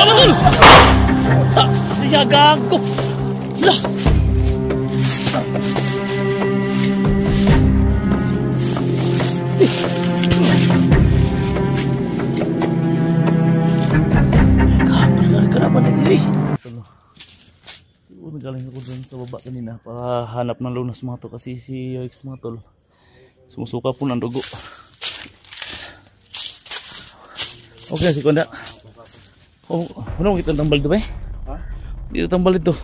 betul. Tak, dia gago. Lah. Kenapa nih? Siguro galing ako dun sa baba kanina para hanap ng lunas mga to kasi si Yoix mga tol sumusuka po ng dugo. Okay, si Konda. Oh, ano kita tambal dito ba? Ha? Dito tambal dito.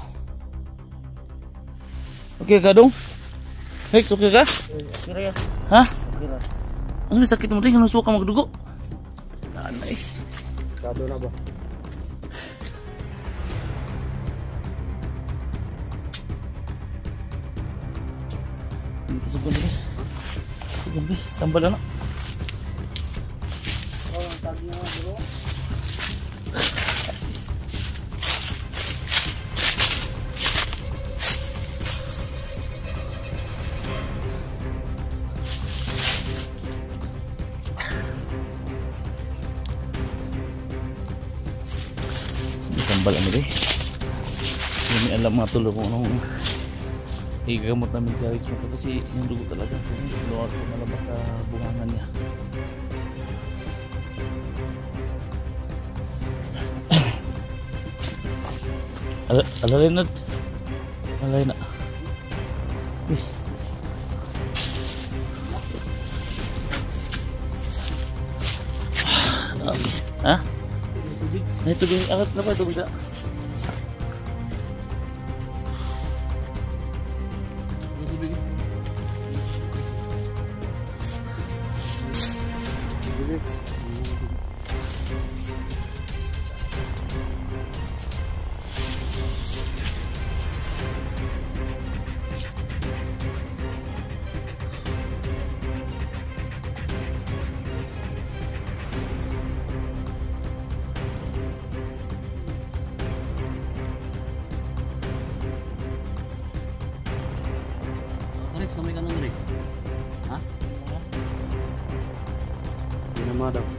Okay ka dong? Yoix, okay ka? Okay ra. Ha? Okay ra. Ano sakit mo rin? Ano suka magdugo? Nanay. Kado na ba? Sugan ba? Sugan ba? Tambal na. Oh, ang tag niya bro. Tambal ano ba? Hindi alam mga tulo kung anong higamot namin sa Yoix mo kasi yung dugo talaga sa luwag ko malabas sa bungangan niya. Alalay na. Alalay na. Ha? Ay, tubig. Angat na pa tubig na. Rex, namay ka ng Rex. Ha? Hindi naman daw.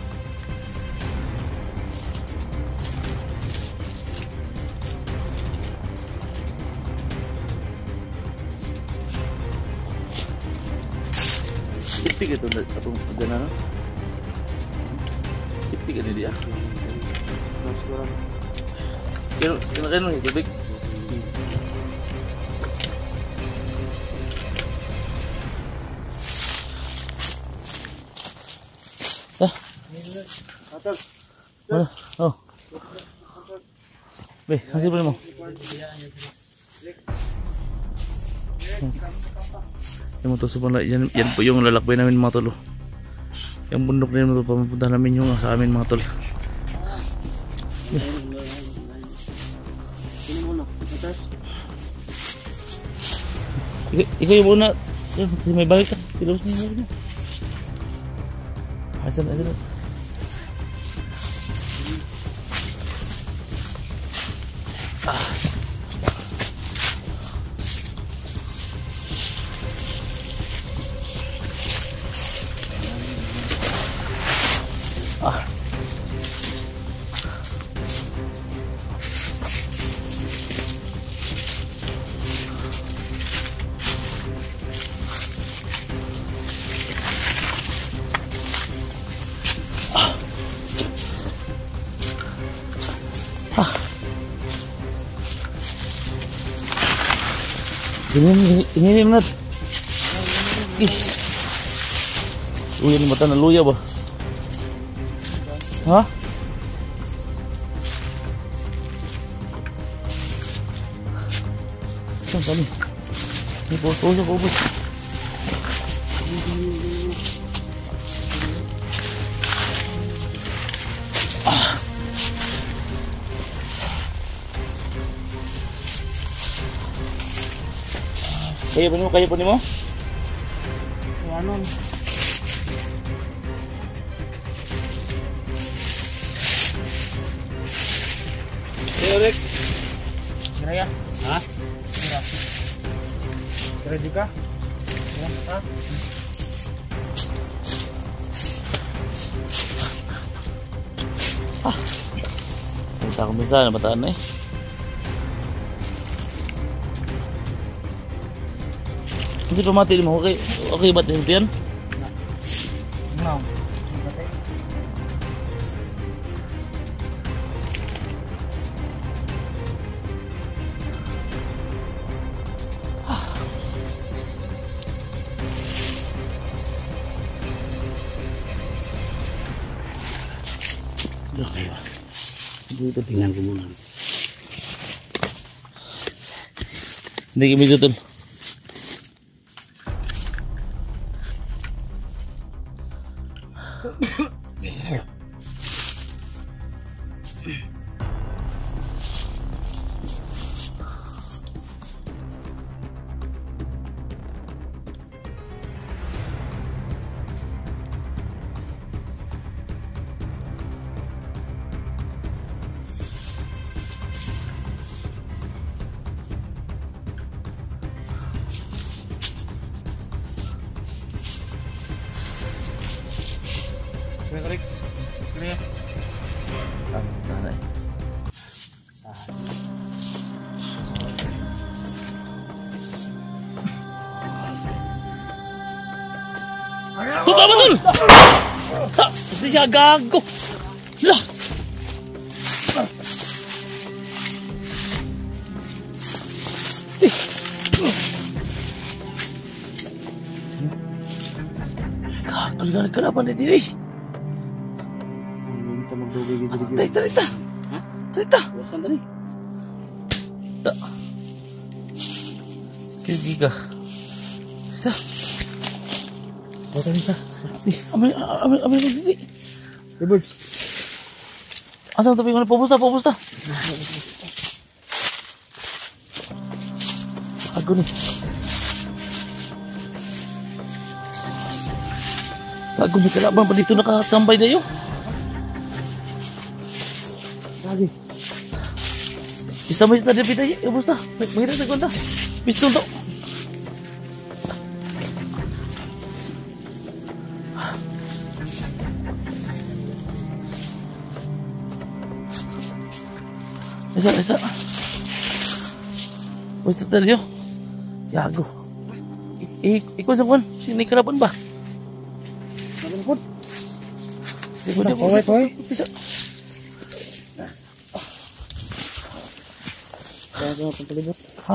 Siptik itu atau gana? Siptik ini dia. Mas kurang. Kira kan nih, tubig. Atas. Mana? Oh. Be, hasil boleh mau? Yung motor sobrang yan po yung lalakbay namin mga tol. Yung bundok na yun papunta namin yung sa amin mga tol. Ikaw yung muna. May balik ka. Pilawos mo yung balik mo. Asan. Ini benar. Ih. Ini mata naluya ba? Hah? Saan kami? Ini bos. Kaya po mo? Ano? Eric. Kira ya? Ha? Kira juga? Ya, ha? Kita akong pinsan, bataan na eh. Hindi pa mati mo, okay? Okay ba ito yan? No. Dito tingnan ko muna. Hindi kami tutol. Kuya Rex. Kuya. Ang tanay. Tuta ba dun? Ta, siya gago. Lah. Gago, kalaban ni Diwi. Kita magdugay gitu. Tarita. Hah? Tarita. Wasan tadi. Tak. Giga. Tarita. Oh tarita. Ambil sini. Birds. Asal tapi kau popusta. Aku nih. Aku mikir abang pa dito nakatambay na yun. Lagi. Bista dia pita ya, basta. Mengira sa konta. Bista to. Esa. Basta tayo. Yago. Ikaw sa kon, sini karapan ba? Nagpun. Ikaw dia. Poy. Bisa. Kaya sa pagpalibot. Ha?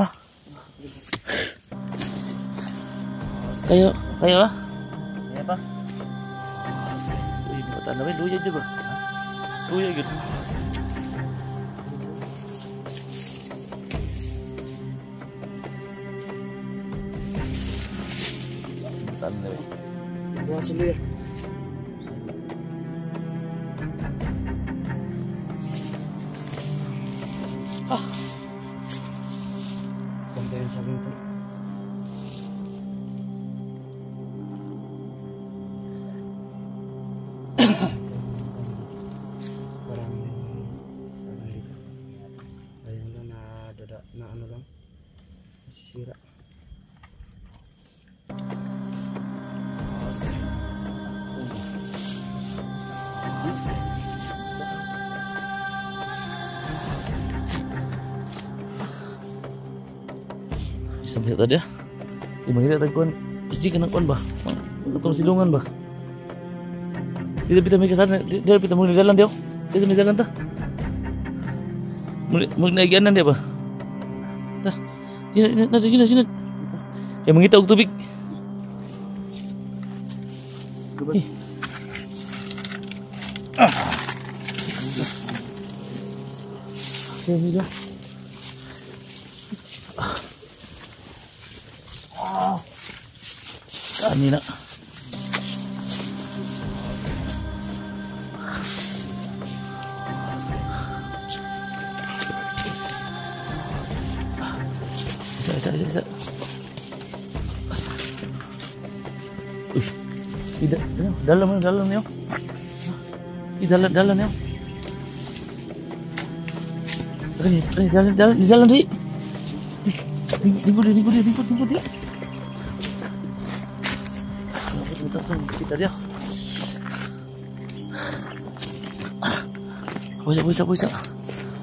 Kayo ah? Kaya pa? Uy, mata na ba? Luya dyan ba? Luya gitu. Mata na ba? Buat sulu ya. Bantayan sa akin to. Parang sana dito. Ayun lang na ano lang. Sira. Bisa melihat tadi ya? Gimana kita takuan? Isi kena kuan bah? Ketemu silungan bah? Kita mikir sana, dia kita mau di jalan dia. Kita di jalan tah. Mau naikinan dia bah? Tah. Sini. Kayak mengita tubig. Sini dah. Kanina. Isa. Tidak, dalam ya. Di dalam ya. Di jalan sih. Di dia. Kita dia. Bisa.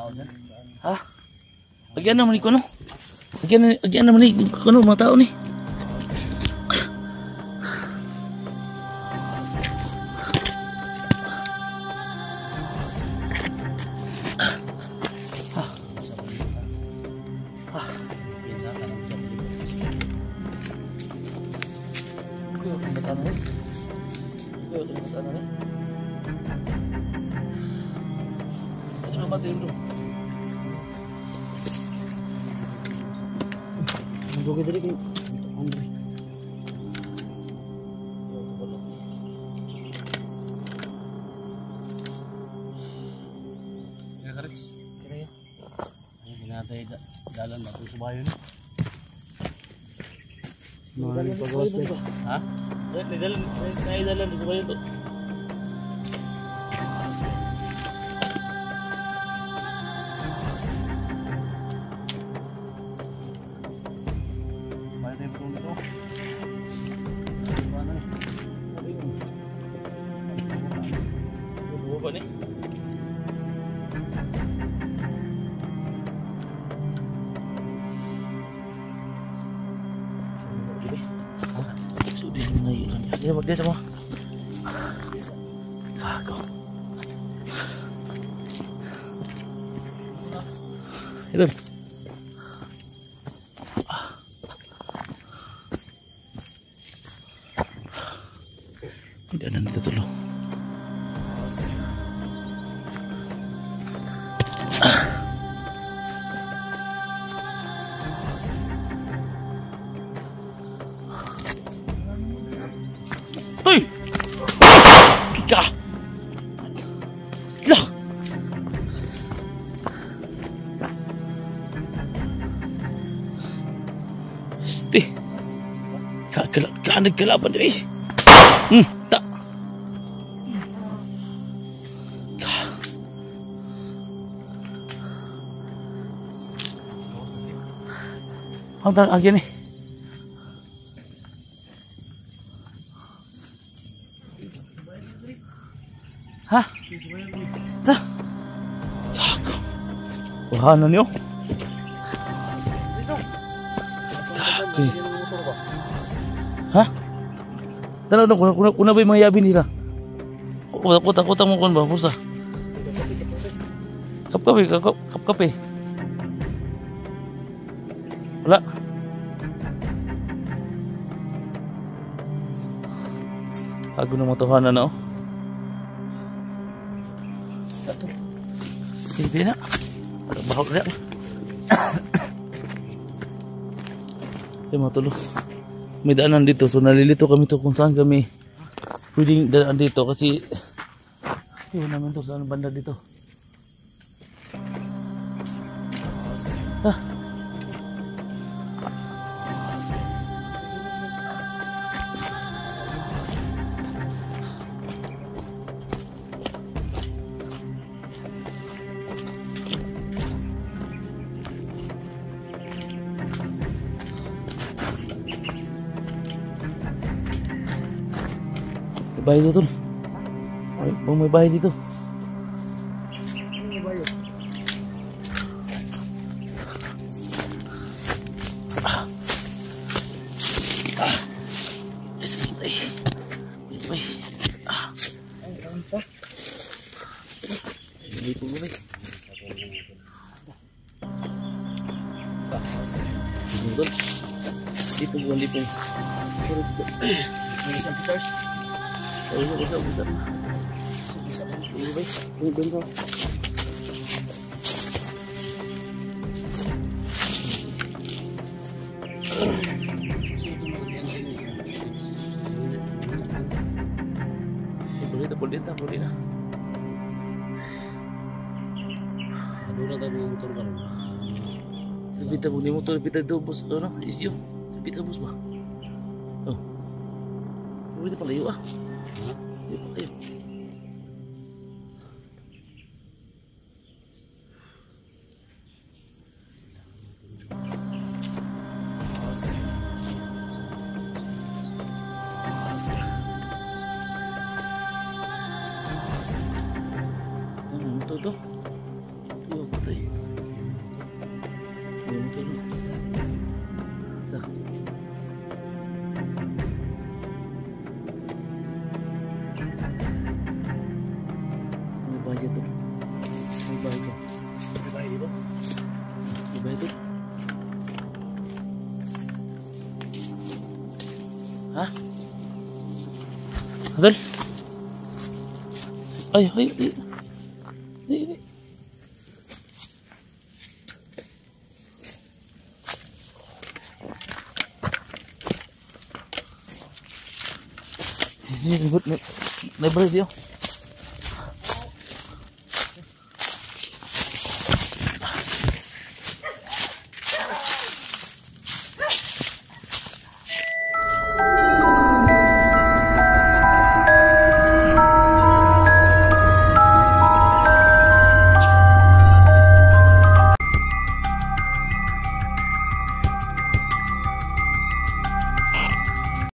tao dyan. Ha? Agyan naman ni ko, no? Agyan naman ni ko, no? Mga tao ni. Bukit tadi kayak Andre. Ya karet. Kira ya. Ini ginatay dalan na sa bayan. Maraming pagawas dito. Ha? Dalan sa bayan to. Apa ni? Sudah mulai dia buat dia semua. Kagak. Itu. Tidak ada nanti dulu. Hei! Kika! Lah! Stih! Kak kelaban dia. Tak. Hanggang agen ni. Hah? Dah. Gago. Wahana niyo. Gago. Hah? Tara dong, kuna ba yung mga yabi nila? Takot mo kun ba, pursa. Kap-kape. Wala. Ako na matuhanan na, oh. Ito. Hindi na. Parang bahog na. Ay, matulog. May daanan dito. So, nalilito kami to kung saan kami pwedeng daan dito. Kasi, yun namin to. Saan banda dito? Bahay dito. May bahay dito. Dito bukan dito. Bisa. Ini baik. Ini bentar. Boleh dah. Ada tak motor kan? Sepita punya motor, sepita itu bos, orang isio, sepita bos mah. Oh, boleh tak yuk ah? Ayo. Tuh. Yo, patay. Ayun, tulog. Sa. May bahay dyan to. May bahay dyan. May bahay dito? May bahay dito? Ha? Adol? Ay, ay, ay. Ay, ay. Ini ribut nih. Lebar dia.